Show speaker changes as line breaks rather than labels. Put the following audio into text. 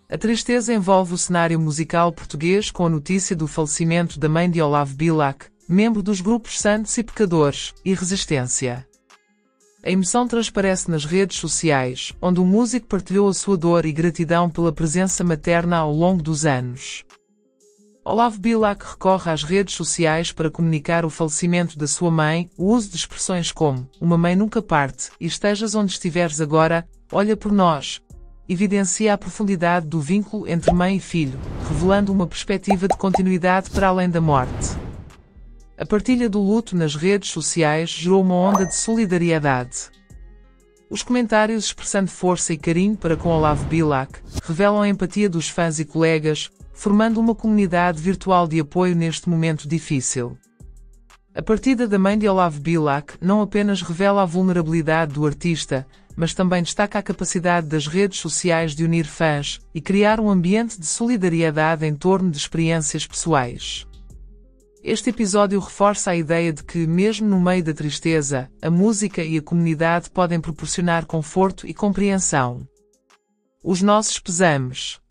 A tristeza envolve o cenário musical português com a notícia do falecimento da mãe de Olavo Bilac, membro dos grupos Santos e Pecadores, e Resistência. A emoção transparece nas redes sociais, onde o músico partilhou a sua dor e gratidão pela presença materna ao longo dos anos. Olavo Bilac recorre às redes sociais para comunicar o falecimento da sua mãe. O uso de expressões como "uma mãe nunca parte" e "estejas onde estiveres agora, olha por nós", evidencia a profundidade do vínculo entre mãe e filho, revelando uma perspectiva de continuidade para além da morte. A partilha do luto nas redes sociais gerou uma onda de solidariedade. Os comentários expressando força e carinho para com Olavo Bilac revelam a empatia dos fãs e colegas, formando uma comunidade virtual de apoio neste momento difícil. A partida da mãe de Olavo Bilac não apenas revela a vulnerabilidade do artista, mas também destaca a capacidade das redes sociais de unir fãs e criar um ambiente de solidariedade em torno de experiências pessoais. Este episódio reforça a ideia de que, mesmo no meio da tristeza, a música e a comunidade podem proporcionar conforto e compreensão. Os nossos pesames.